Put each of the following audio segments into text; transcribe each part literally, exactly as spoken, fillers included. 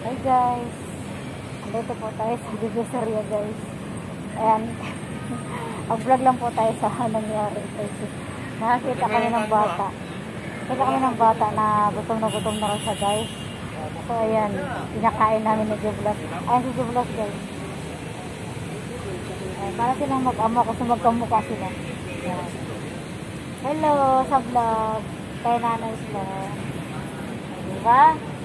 Hi guys, andito po tayo sa Divisoria guys. Ayan, mag-vlog lang po tayo sa nangyari kasi nakakita kami ng bata. Nakita kami ng bata na gutom na gutom na rin siya guys. So ayan, pinakain namin ni Jublas. Ayan si Jublas guys. Ayan, para silang mag-ama kasi magkamukha sila. Ayan. Hello sa vlog, kay nanay sila. Diba?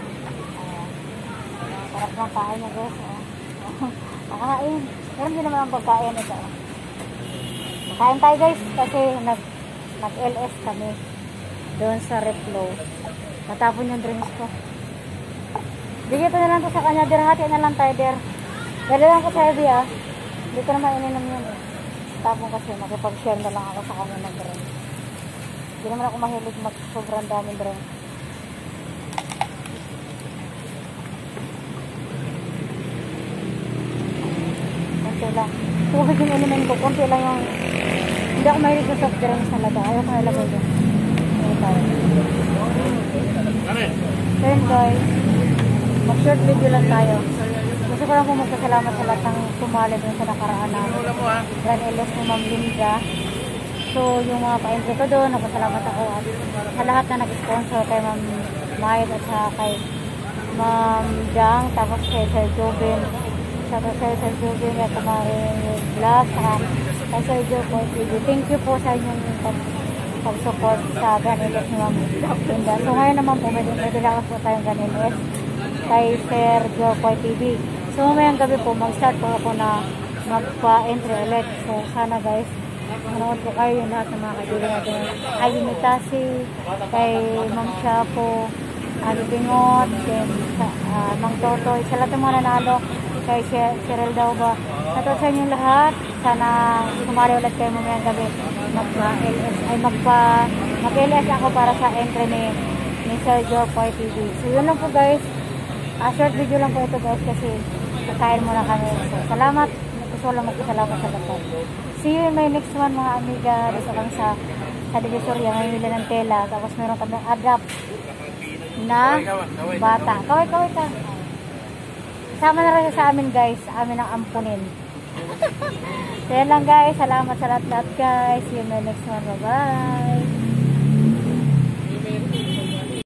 Sarap ng kain niya guys. Nakakain. Meron din naman ang pagkain ito. Kain tayo guys kasi nag nag L S kami doon sa reflow. Natapon yung drinks ko. Bigyan ko na lang to sa kanya. Dirhati na lang tayo der. Dali lang ko sa Ebi ah. Hindi ko naman ininom yun eh. Tapon kasi makipag-share na lang ako sa kanya ng drinks. Hindi naman ako mahilig mag-sobrang daming drinks. Lang. Tubig yung inumin ko, konti lang yung hindi ako mahilig sa soft drinks talaga. Ayaw ko nalagay yun. Ayaw tayo. So yun guys, mag short video lang tayo. Gusto ko lang po magpasalamat sa lahat ng sumali dun sa nakaraan na Grand L S ni Ma'am Linda. So yung mga pa-entry ko doon, nagpasalamat ako at sa lahat na nag-sponsor kay Ma'am Mayed at sa kay Ma'am Jang, tapos kay Sir Jobin, sa Sir Sir Jobin at Maring Vlog, sa kay Sir Jobin T V. Thank you po sa inyong pag-support sa Grand L S ni Ma'am Linda. So ngayon naman po, may dilakas po tayong Grand L S kay Sir Jobin T V. So mamayang gabi po, mag-start po ako na magpa-entry ulit. So sana guys, manood po kayo yung lahat ng mga kaibigan natin. Kay Unitasi, kay Ma'am Shapo, Ali Bingot, kay uh, Mang Totoy, sa lahat ng mga nanalo, kay Cheryl daw ba. Nato sa inyo lahat. Sana sumali ulit kayo mamayang gabi. Magpa-L S, ay magpa mag-L S ako para sa entry ni, ni Sir Jobin T V. So yun lang po guys. Uh, short video lang po ito guys kasi kakain muna kami. So salamat. Gusto lang magpasalamat sa lahat. See you in my next one mga amiga. Dito kami sa sa Divisoria. Ngayon nila ng tela. Tapos meron kami adapt na bata. Kaway-kaway ka. Sama na rin sa amin guys. Amin ang ampunin. So yan lang guys. Salamat sa lahat-lahat guys. See you in my next one. Bye-bye.